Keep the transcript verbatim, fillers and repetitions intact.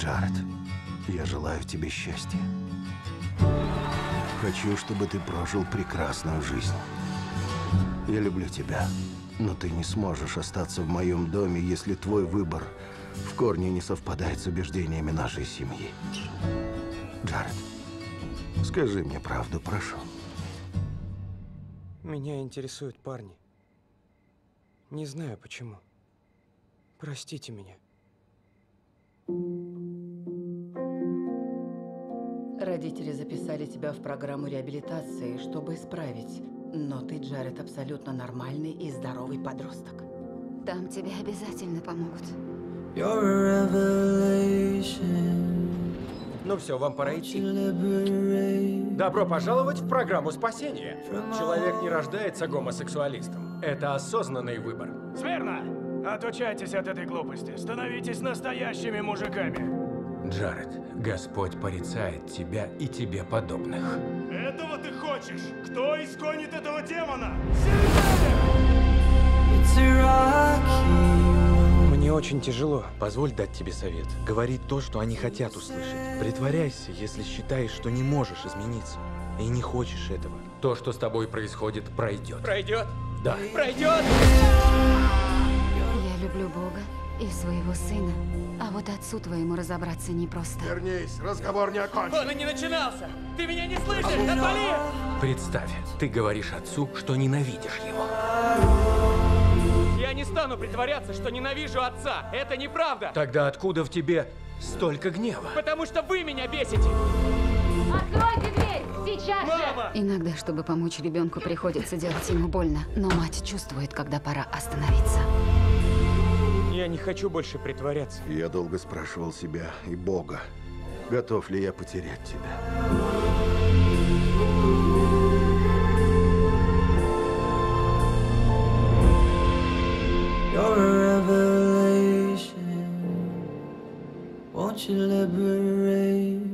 Джаред, я желаю тебе счастья. Хочу, чтобы ты прожил прекрасную жизнь. Я люблю тебя, но ты не сможешь остаться в моем доме, если твой выбор в корне не совпадает с убеждениями нашей семьи. Джаред, скажи мне правду, прошу. Меня интересуют парни. Не знаю почему. Простите меня. Родители записали тебя в программу реабилитации, чтобы исправить. Но ты, Джаред, абсолютно нормальный и здоровый подросток. Там тебе обязательно помогут. Ну все, вам пора идти. Добро пожаловать в программу спасения. Человек не рождается гомосексуалистом. Это осознанный выбор. Смирно! Отучайтесь от этой глупости. Становитесь настоящими мужиками. Джаред, Господь порицает тебя и тебе подобных. Этого ты хочешь? Кто изгонит этого демона? Мне очень тяжело. Позволь дать тебе совет. Говори то, что они хотят услышать. Притворяйся, если считаешь, что не можешь измениться. И не хочешь этого. То, что с тобой происходит, пройдет. Пройдет? Да. Пройдет! Я люблю Бога и своего сына. А вот отцу твоему разобраться непросто. Вернись, разговор не окончен. Он и не начинался! Ты меня не слышишь? Отвали! Представь, ты говоришь отцу, что ненавидишь его. Я не стану притворяться, что ненавижу отца. Это неправда. Тогда откуда в тебе столько гнева? Потому что вы меня бесите. Откройте дверь! Сейчас же! Мама! Иногда, чтобы помочь ребенку, приходится делать ему больно. Но мать чувствует, когда пора остановиться. Я не хочу больше притворяться. Я долго спрашивал себя и Бога, готов ли я потерять тебя. You're a revelation. Won't you liberate?